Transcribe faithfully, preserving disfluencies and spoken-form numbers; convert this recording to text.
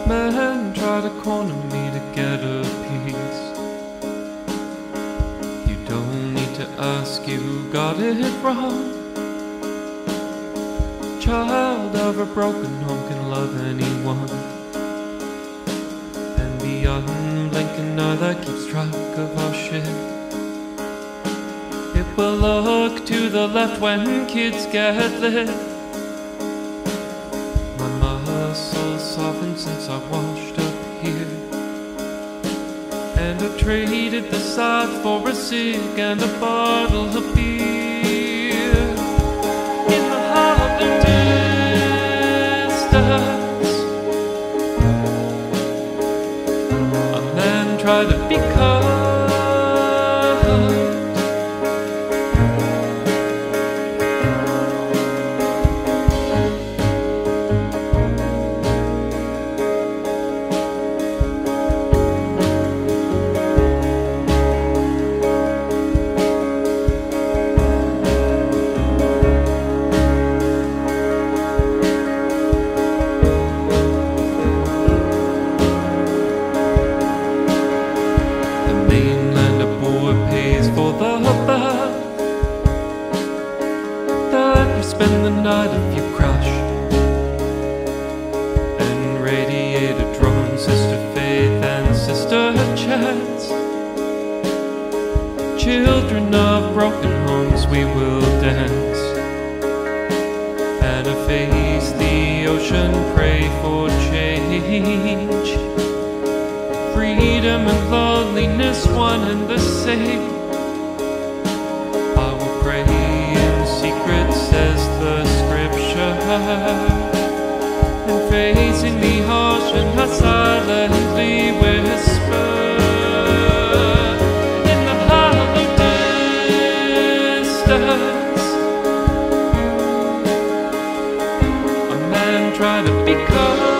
Man tried to corner me to get a piece. You don't need to ask, you got it wrong. Child of a broken home can love anyone, and the unblinking eye that keeps track of our shit. It will look to the left when kids get lit. My muscles softened since I washed up here, and I traded the scythe for a cig and a bottle of beer. In the hollow distance, a man tried to be kind. Mainlander boy pays for the bath that you spend the night if you crash. And radiator drone, sister Faith and sister Chance. Children of broken homes, we will dance and face the ocean, pray for change. Freedom and loneliness, one and the same. I will pray in secret, says the scripture, and facing the ocean I silently whisper. In the hollow distance, a man tried to be kind.